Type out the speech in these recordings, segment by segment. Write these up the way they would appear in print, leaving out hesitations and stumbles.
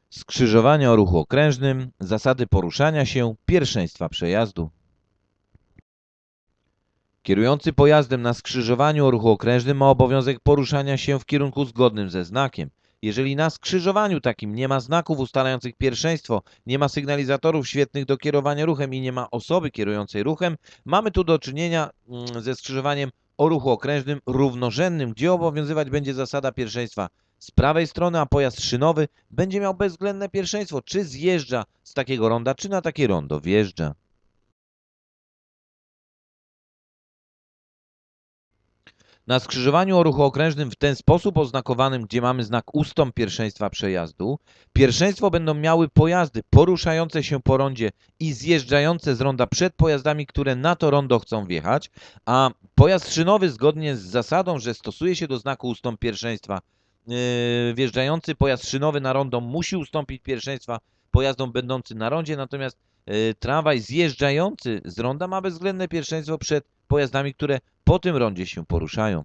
Skrzyżowanie o ruchu okrężnym, zasady poruszania się, pierwszeństwa przejazdu. Kierujący pojazdem na skrzyżowaniu o ruchu okrężnym ma obowiązek poruszania się w kierunku zgodnym ze znakiem. Jeżeli na skrzyżowaniu takim nie ma znaków ustalających pierwszeństwo, nie ma sygnalizatorów świetlnych do kierowania ruchem i nie ma osoby kierującej ruchem, mamy tu do czynienia ze skrzyżowaniem o ruchu okrężnym równorzędnym, gdzie obowiązywać będzie zasada pierwszeństwa z prawej strony, a pojazd szynowy będzie miał bezwzględne pierwszeństwo, czy zjeżdża z takiego ronda, czy na takie rondo wjeżdża. Na skrzyżowaniu o ruchu okrężnym w ten sposób oznakowanym, gdzie mamy znak ustąp pierwszeństwa przejazdu, pierwszeństwo będą miały pojazdy poruszające się po rondzie i zjeżdżające z ronda przed pojazdami, które na to rondo chcą wjechać, a pojazd szynowy zgodnie z zasadą, że stosuje się do znaku ustąp pierwszeństwa, wjeżdżający pojazd szynowy na rondo musi ustąpić pierwszeństwa pojazdom będącym na rondzie, natomiast tramwaj zjeżdżający z ronda ma bezwzględne pierwszeństwo przed pojazdami, które po tym rondzie się poruszają.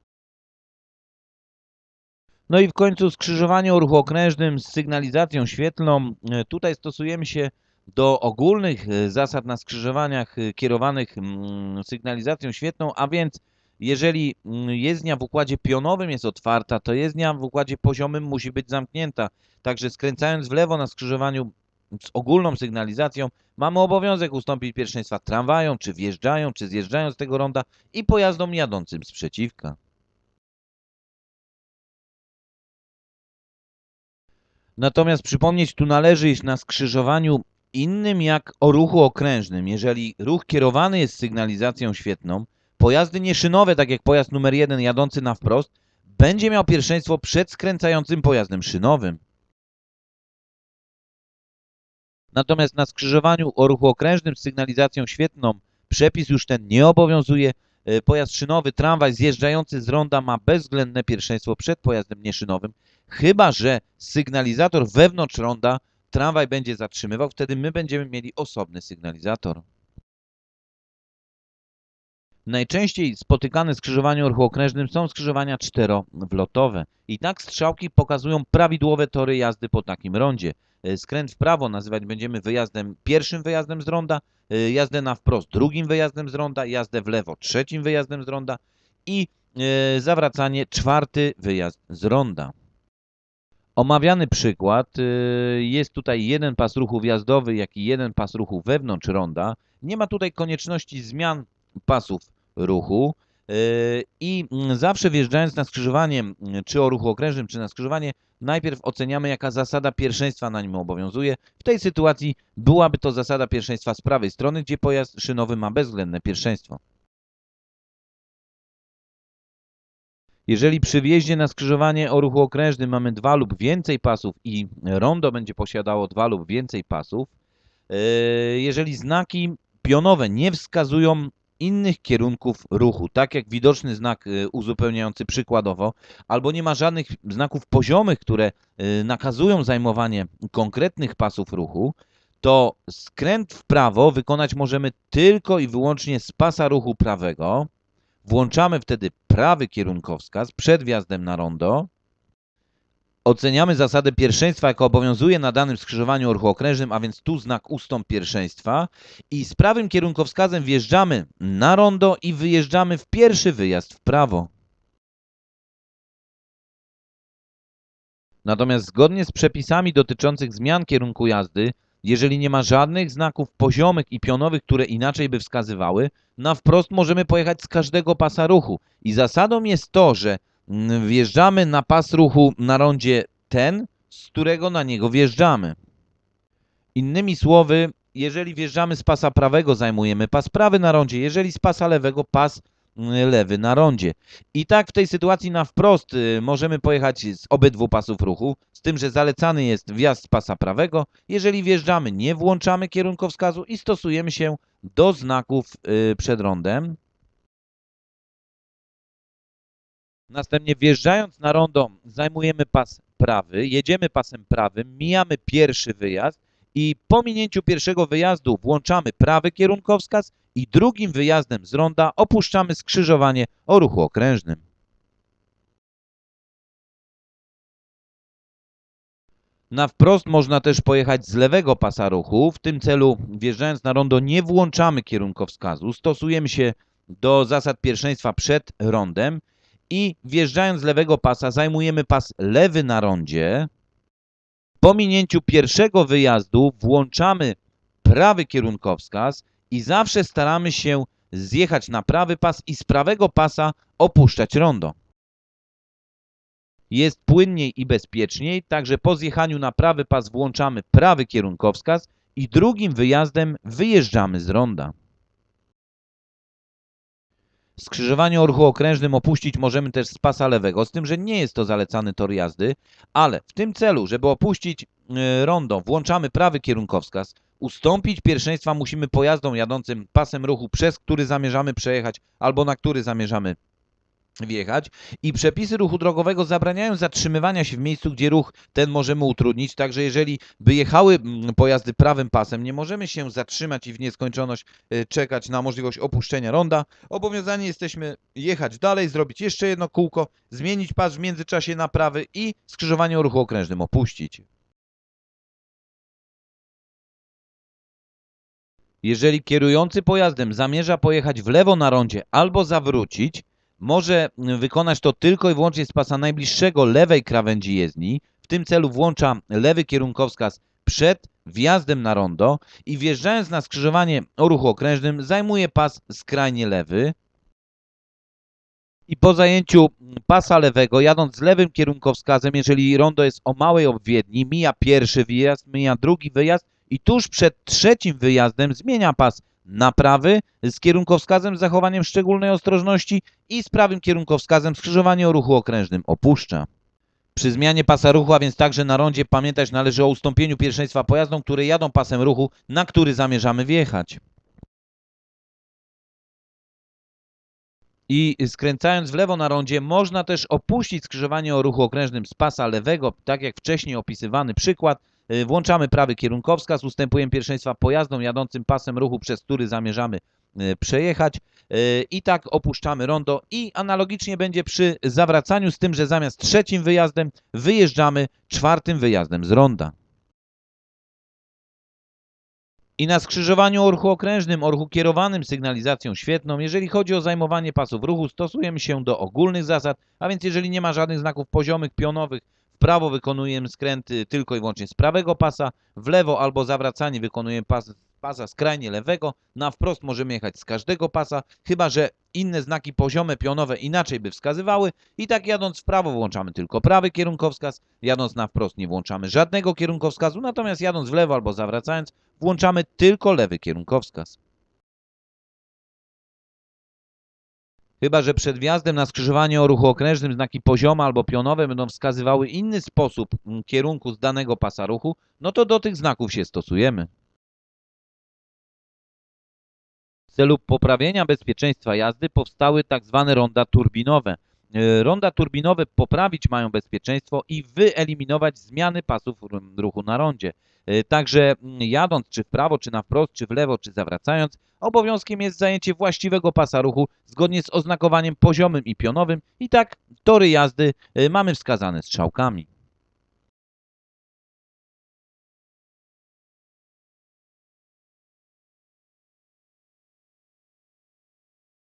No i w końcu skrzyżowanie o ruchu okrężnym z sygnalizacją świetlną. Tutaj stosujemy się do ogólnych zasad na skrzyżowaniach kierowanych sygnalizacją świetlną, a więc jeżeli jezdnia w układzie pionowym jest otwarta, to jezdnia w układzie poziomym musi być zamknięta. Także skręcając w lewo na skrzyżowaniu z ogólną sygnalizacją mamy obowiązek ustąpić pierwszeństwa tramwajom, czy wjeżdżają, czy zjeżdżają z tego ronda i pojazdom jadącym z przeciwka. Natomiast przypomnieć tu należy, iż na skrzyżowaniu innym jak o ruchu okrężnym, jeżeli ruch kierowany jest sygnalizacją świetlną, pojazdy nieszynowe, tak jak pojazd numer 1 jadący na wprost, będzie miał pierwszeństwo przed skręcającym pojazdem szynowym. Natomiast na skrzyżowaniu o ruchu okrężnym z sygnalizacją świetlną przepis już ten nie obowiązuje. Pojazd szynowy, tramwaj zjeżdżający z ronda ma bezwzględne pierwszeństwo przed pojazdem nieszynowym, chyba że sygnalizator wewnątrz ronda tramwaj będzie zatrzymywał, wtedy my będziemy mieli osobny sygnalizator. Najczęściej spotykane skrzyżowania o ruchu okrężnym są skrzyżowania czterowlotowe. I tak strzałki pokazują prawidłowe tory jazdy po takim rondzie. Skręt w prawo nazywać będziemy wyjazdem, pierwszym wyjazdem z ronda, jazdę na wprost drugim wyjazdem z ronda, jazdę w lewo trzecim wyjazdem z ronda i zawracanie czwarty wyjazd z ronda. Omawiany przykład, jest tutaj jeden pas ruchu wjazdowy, jak i jeden pas ruchu wewnątrz ronda. Nie ma tutaj konieczności zmian pasów ruchu i zawsze wjeżdżając na skrzyżowanie, czy o ruchu okrężnym, czy na skrzyżowanie, najpierw oceniamy, jaka zasada pierwszeństwa na nim obowiązuje. W tej sytuacji byłaby to zasada pierwszeństwa z prawej strony, gdzie pojazd szynowy ma bezwzględne pierwszeństwo. Jeżeli przy wjeździe na skrzyżowanie o ruchu okrężnym mamy 2 lub więcej pasów i rondo będzie posiadało 2 lub więcej pasów, jeżeli znaki pionowe nie wskazują innych kierunków ruchu, tak jak widoczny znak uzupełniający przykładowo, albo nie ma żadnych znaków poziomych, które nakazują zajmowanie konkretnych pasów ruchu, to skręt w prawo wykonać możemy tylko i wyłącznie z pasa ruchu prawego. Włączamy wtedy prawy kierunkowskaz przed wjazdem na rondo. Oceniamy zasadę pierwszeństwa, jaka obowiązuje na danym skrzyżowaniu o ruchu okrężnym, a więc tu znak ustąp pierwszeństwa. I z prawym kierunkowskazem wjeżdżamy na rondo i wyjeżdżamy w pierwszy wyjazd w prawo. Natomiast zgodnie z przepisami dotyczących zmian kierunku jazdy, jeżeli nie ma żadnych znaków poziomych i pionowych, które inaczej by wskazywały, na wprost możemy pojechać z każdego pasa ruchu. I zasadą jest to, że wjeżdżamy na pas ruchu na rondzie ten, z którego na niego wjeżdżamy. Innymi słowy, jeżeli wjeżdżamy z pasa prawego, zajmujemy pas prawy na rondzie, jeżeli z pasa lewego, pas lewy na rondzie. I tak w tej sytuacji na wprost możemy pojechać z obydwu pasów ruchu, z tym, że zalecany jest wjazd z pasa prawego. Jeżeli wjeżdżamy, nie włączamy kierunkowskazu i stosujemy się do znaków przed rondem. Następnie wjeżdżając na rondo zajmujemy pas prawy, jedziemy pasem prawym, mijamy pierwszy wyjazd i po minięciu pierwszego wyjazdu włączamy prawy kierunkowskaz i drugim wyjazdem z ronda opuszczamy skrzyżowanie o ruchu okrężnym. Na wprost można też pojechać z lewego pasa ruchu. W tym celu, wjeżdżając na rondo, nie włączamy kierunkowskazu. Stosujemy się do zasad pierwszeństwa przed rondem i wjeżdżając z lewego pasa zajmujemy pas lewy na rondzie. Po minięciu pierwszego wyjazdu włączamy prawy kierunkowskaz i zawsze staramy się zjechać na prawy pas i z prawego pasa opuszczać rondo. Jest płynniej i bezpieczniej, także po zjechaniu na prawy pas włączamy prawy kierunkowskaz i drugim wyjazdem wyjeżdżamy z ronda. Skrzyżowanie o ruchu okrężnym opuścić możemy też z pasa lewego, z tym, że nie jest to zalecany tor jazdy, ale w tym celu, żeby opuścić rondo, włączamy prawy kierunkowskaz. Ustąpić pierwszeństwa musimy pojazdom jadącym pasem ruchu, przez który zamierzamy przejechać albo na który zamierzamy wjechać i przepisy ruchu drogowego zabraniają zatrzymywania się w miejscu, gdzie ruch ten możemy utrudnić, także jeżeli by jechały pojazdy prawym pasem, nie możemy się zatrzymać i w nieskończoność czekać na możliwość opuszczenia ronda. Obowiązani jesteśmy jechać dalej, zrobić jeszcze jedno kółko, zmienić pas w międzyczasie na prawy i skrzyżowanie o ruchu okrężnym opuścić. Jeżeli kierujący pojazdem zamierza pojechać w lewo na rondzie albo zawrócić, może wykonać to tylko i wyłącznie z pasa najbliższego lewej krawędzi jezdni. W tym celu włącza lewy kierunkowskaz przed wjazdem na rondo i wjeżdżając na skrzyżowanie o ruchu okrężnym zajmuje pas skrajnie lewy. I po zajęciu pasa lewego, jadąc z lewym kierunkowskazem, jeżeli rondo jest o małej obwiedni, mija pierwszy wyjazd, mija drugi wyjazd i tuż przed trzecim wyjazdem zmienia pas na prawy z kierunkowskazem z zachowaniem szczególnej ostrożności i z prawym kierunkowskazem skrzyżowanie o ruchu okrężnym opuszcza. Przy zmianie pasa ruchu, a więc także na rondzie, pamiętać należy o ustąpieniu pierwszeństwa pojazdom, które jadą pasem ruchu, na który zamierzamy wjechać. I skręcając w lewo na rondzie można też opuścić skrzyżowanie o ruchu okrężnym z pasa lewego, tak jak wcześniej opisywany przykład. Włączamy prawy kierunkowskaz, ustępujemy pierwszeństwa pojazdom jadącym pasem ruchu, przez który zamierzamy przejechać i tak opuszczamy rondo i analogicznie będzie przy zawracaniu, z tym, że zamiast trzecim wyjazdem wyjeżdżamy czwartym wyjazdem z ronda. I na skrzyżowaniu o ruchu okrężnym, o ruchu kierowanym sygnalizacją świetną, jeżeli chodzi o zajmowanie pasów ruchu, stosujemy się do ogólnych zasad, a więc jeżeli nie ma żadnych znaków poziomych, pionowych, w prawo wykonujemy skręty tylko i wyłącznie z prawego pasa, w lewo albo zawracanie wykonujemy pasa skrajnie lewego, na wprost możemy jechać z każdego pasa, chyba że inne znaki poziome, pionowe inaczej by wskazywały i tak jadąc w prawo włączamy tylko prawy kierunkowskaz, jadąc na wprost nie włączamy żadnego kierunkowskazu, natomiast jadąc w lewo albo zawracając włączamy tylko lewy kierunkowskaz. Chyba że przed wjazdem na skrzyżowanie o ruchu okrężnym znaki poziome albo pionowe będą wskazywały inny sposób kierunku z danego pasa ruchu, no to do tych znaków się stosujemy. W celu poprawienia bezpieczeństwa jazdy powstały tak zwane ronda turbinowe. Ronda turbinowe poprawić mają bezpieczeństwo i wyeliminować zmiany pasów ruchu na rondzie. Także jadąc czy w prawo, czy na wprost, czy w lewo, czy zawracając, obowiązkiem jest zajęcie właściwego pasa ruchu zgodnie z oznakowaniem poziomym i pionowym i tak tory jazdy mamy wskazane strzałkami.